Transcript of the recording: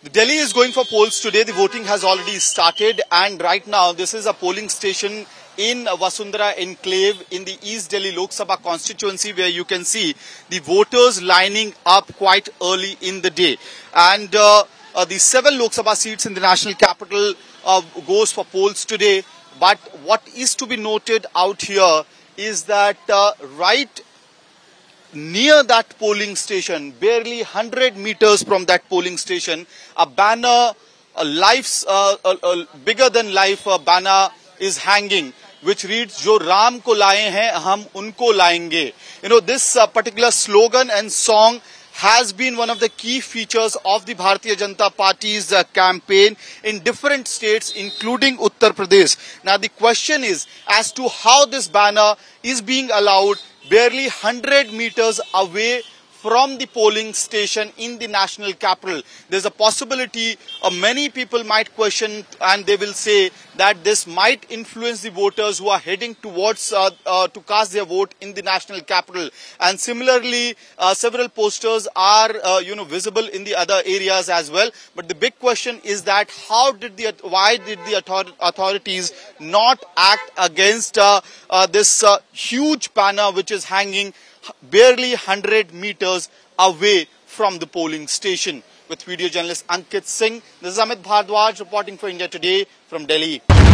Delhi is going for polls today. The voting has already started, and right now this is a polling station in Vasundhara Enclave in the East Delhi Lok Sabha constituency, where you can see the voters lining up quite early in the day. And the 7 Lok Sabha seats in the national capital goes for polls today. But what is to be noted out here is that right near that polling station, barely 100 meters from that polling station, a banner, a bigger than life banner is hanging, which reads, "Jo Ram ko laaye hain, hum unko laayenge." You know, this particular slogan and song has been one of the key features of the Bharatiya Janata Party's campaign in different states, including Uttar Pradesh. Now, the question is as to how this banner is being allowed barely 100 meters away from the polling station in the national capital. There's a possibility many people might question, and they will say that this might influence the voters who are heading towards to cast their vote in the national capital. And similarly, several posters are visible in the other areas as well. But the big question is that why did the authorities not act against this huge banner which is hanging barely 100 meters away from the polling station? With video journalist Ankit Singh, this is Amit Bhardwaj reporting for India Today from Delhi.